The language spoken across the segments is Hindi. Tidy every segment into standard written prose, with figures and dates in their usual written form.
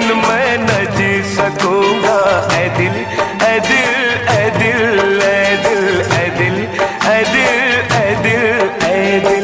बिन मैं न जी सकूंगा। ऐ दिल ऐ दिल ऐ दिल ऐ दिल ऐ दिल ऐ दिल ऐ दिल ऐ दिल।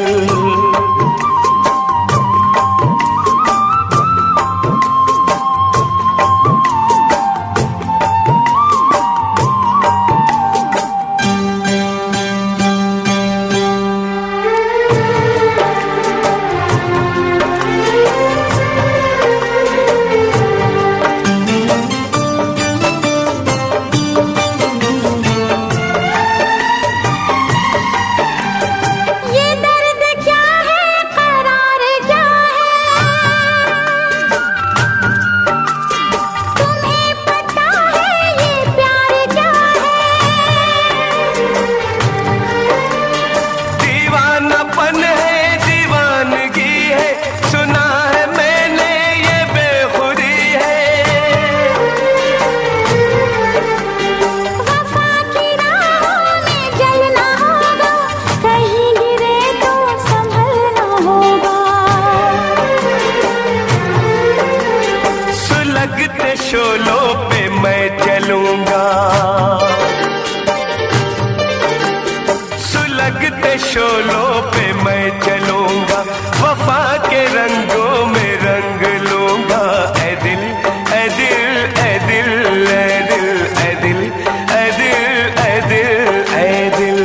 लगते शोलों पे मैं चलूंगा, सुलगते शोलों पे मैं चलूंगा, वफा के रंगों में रंग लूंगा। ऐ दिल ऐ दिल ऐ दिल ऐ दिल ऐ दिल ऐ दिल ऐ दिल ऐ दिल।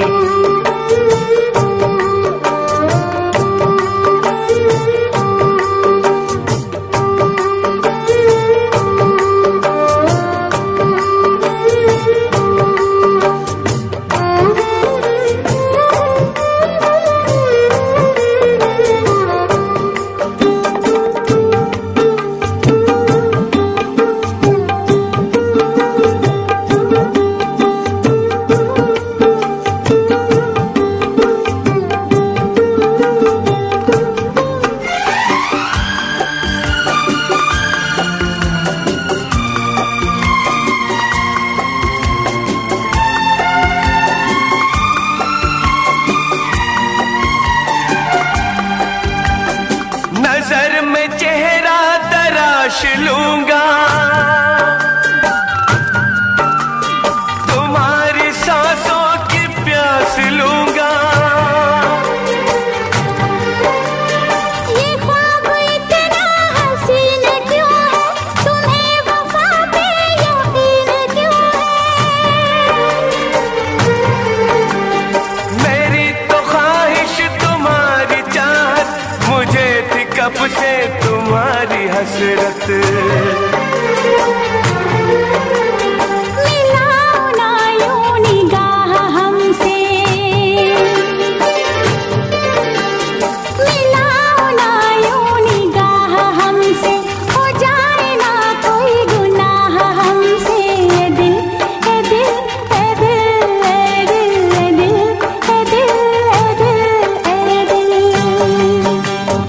नजर में चेहरा तराश लूंगा, तुम्हारी सांसों की प्यास लूंगा। ये ख्वाब इतना हसीन क्यों है, तुम्हें वफा पे यकीन क्यों है। मेरी तो ख्वाहिश तुम्हारी चाहत, मुझे थी कब से तुम्हारी हसरत। मिलाओ ना यूं निगाह हमसे, मिलाओ ना यूं निगाह हमसे, हो जाए ना कोई गुनाह हमसे। ये दिल है दिल है दिल है दिल है दिल है दिल है दिल है दिल।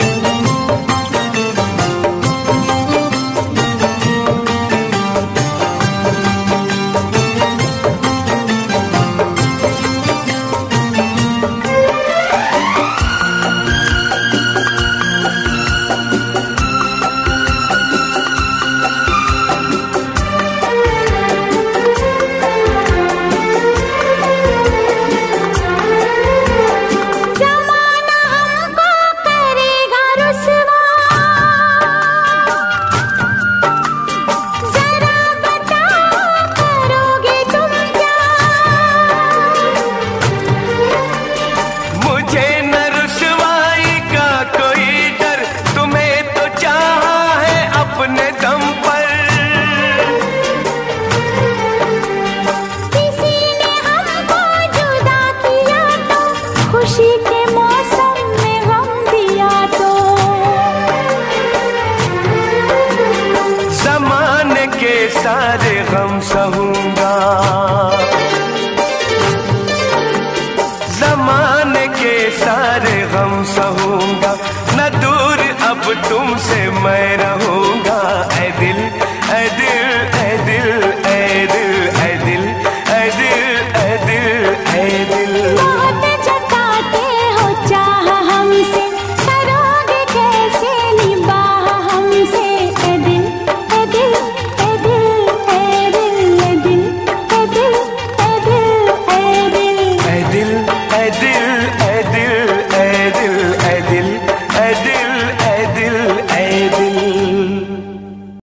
ज़माना हमको करेगा रुसवा, ज़रा बताओ करोगे तुम क्या। मुझे न रुसवाई का कोई डर, तुम्हें तो चाहा है अपने दम पर। किसी ने हमको जुदा किया तो, खुशी के मौसम में गम दिया तो। ज़माने के सारे गम सहूंगा,